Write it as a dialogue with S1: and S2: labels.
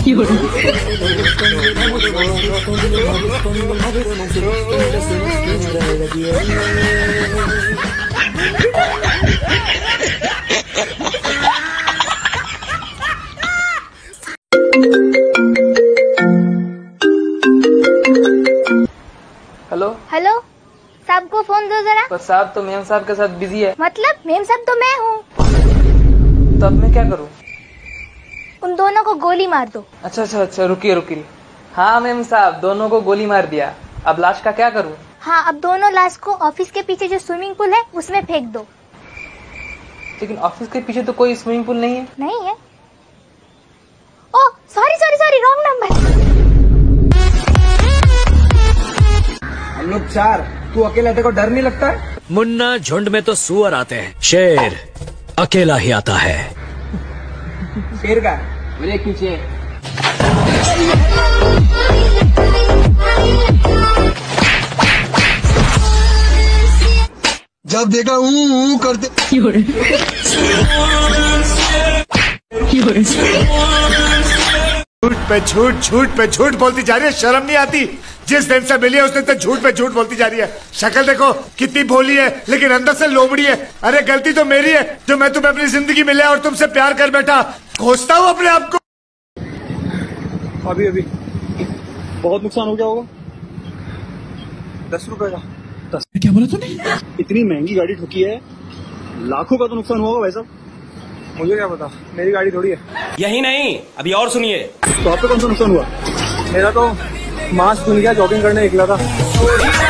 S1: Hello
S2: hello, साहब को phone दो जरा।
S1: पर साहब तो मेम साहब के साथ बिजी है।
S2: मतलब मेम साहब तो मैं हूँ।
S1: तो अब मैं क्या करूँ?
S2: उन दोनों को गोली मार दो।
S1: अच्छा, रुकिए। हाँ मेम साहब, दोनों को गोली मार दिया। अब लाश का क्या करूँ?
S2: हाँ, अब दोनों लाश को ऑफिस के पीछे जो स्विमिंग पूल है उसमें फेंक दो।
S1: लेकिन ऑफिस के पीछे तो कोई स्विमिंग पूल नहीं है।
S2: नहीं है? Oh sorry, wrong number.
S3: हम लोग 4, तू अकेला, तेरे को डर नहीं लगता है?
S4: मुन्ना, झुंड में तो सुअर आते हैं, शेर अकेला ही आता है।
S3: शेर का बोले पीछे।
S5: जब देखा करते
S6: झूठ पे झूठ बोलती जा रही है, शर्म नहीं आती? जिस दिन से मिली है उसने तो झूठ पे झूठ बोलती जा रही है। शक्ल देखो कितनी भोली है, लेकिन अंदर से लोमड़ी है। अरे गलती तो मेरी है जो मैं तुम्हें अपनी जिंदगी में लिया और तुमसे प्यार कर बैठा। कोसता हूँ अपने आप को।
S7: अभी बहुत नुकसान हो गया होगा। 10 रुपए का। 10? क्या बोला तूने? इतनी महंगी गाड़ी ठुकी है, लाखों का तो नुकसान हुआ होगा भाई साहब। मुझे क्या पता, मेरी गाड़ी थोड़ी है।
S4: यही नहीं, अभी और सुनिए।
S7: तो आप पे कौन सा नुकसान हुआ? मेरा तो मास्क खुल गया, जॉगिंग करने निकला था।